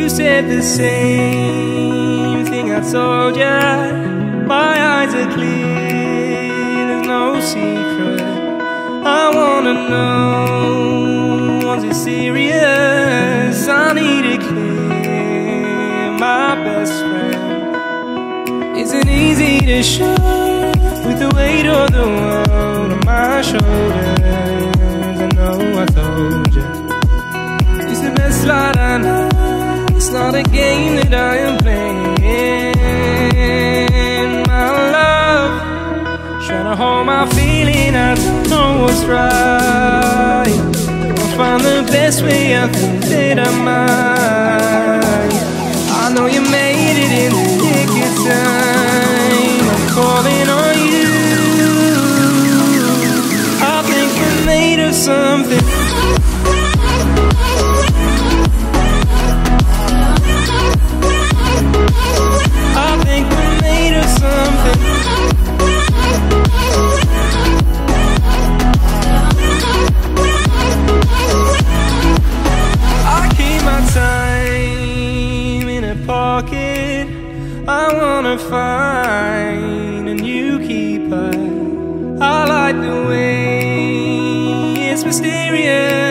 You said the same thing I told ya. My eyes are clear, there's no secret. I wanna know, was it serious? I need it clear, my best friend. Isn't easy to show with the weight of the world on my shoulders. I know I told you it's the best light I know. It's not a game that I am playing. My love, trying to hold my feeling, I don't know what's right. I'll find the best way, I think that I might. I know you made it in the nick of time. I'm calling on you. I think we're made of something. I think we're made of something. I keep my time in a pocket. I wanna find a new keeper. I like the way it's mysterious.